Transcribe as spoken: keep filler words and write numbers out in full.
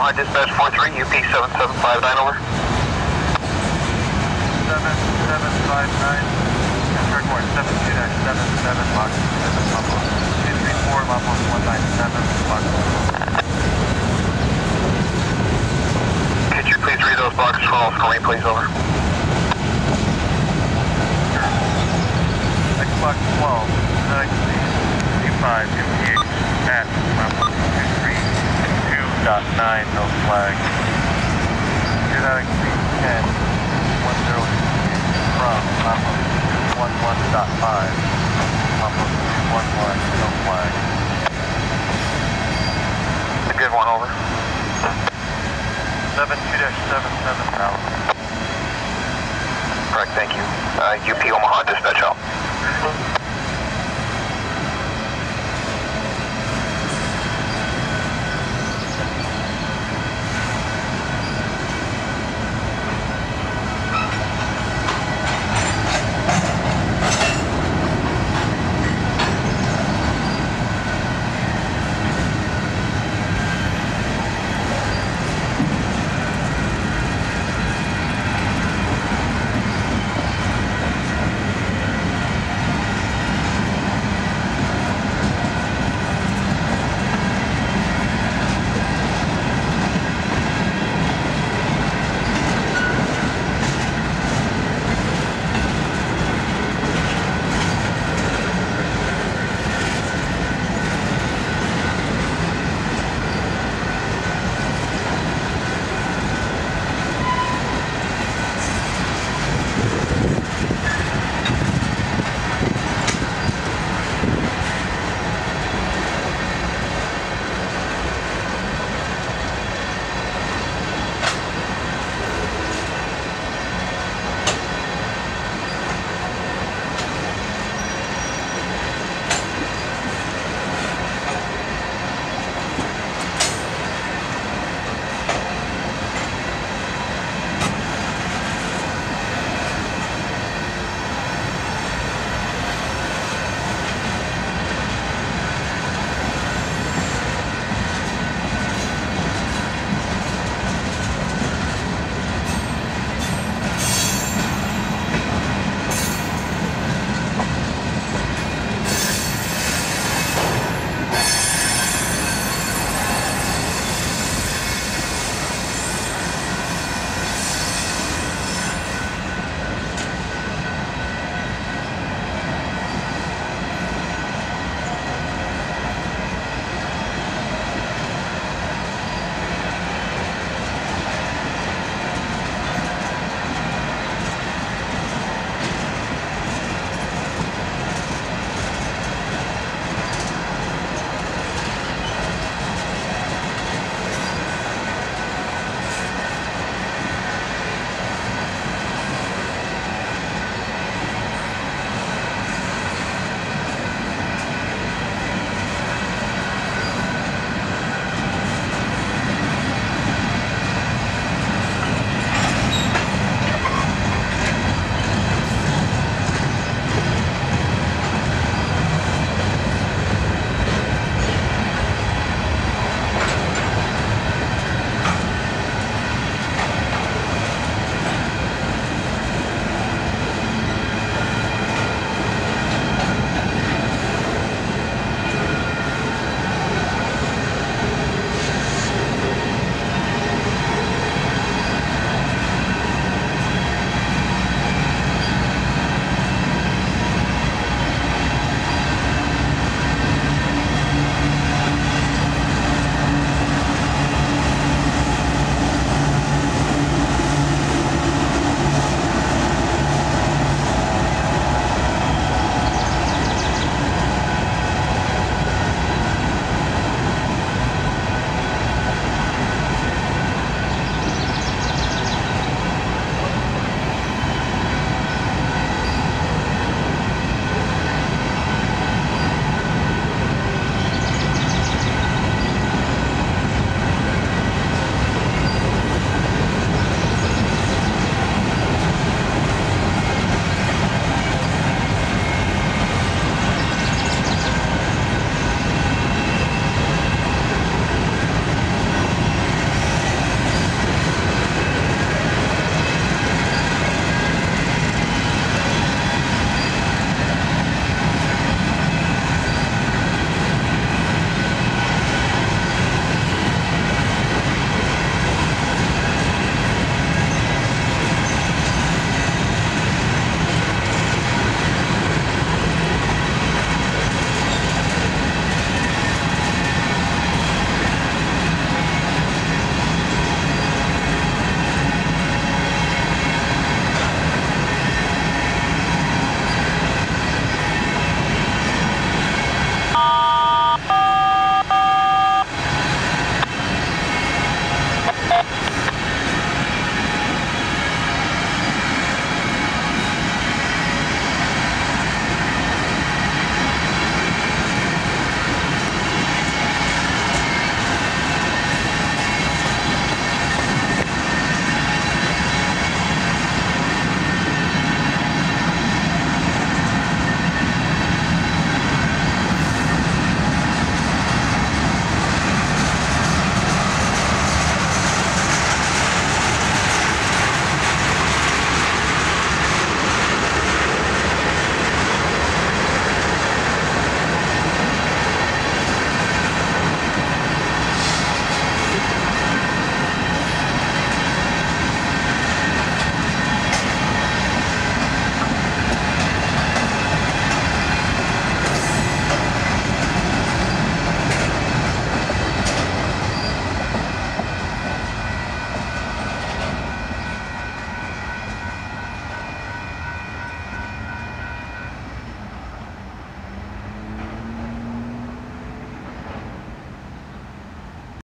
Omaha Dispatch four three, U P seven seven five nine, over. seven seven five nine, Airport seven two dash seven seven, box seven, Maples two three four, Maples one nine seven, box. Could you please read those boxes for all for me, please, over? Xbox twelve, Z X C five, M P H at Maples two three two dot nine, no flag. Z X C ten, one zero from Maples two one one dot five, Maples two one one, no flag. A good one, over. seven two dash seven seven, Dallas. Correct, thank you. Uh, U P Omaha Dispatch out.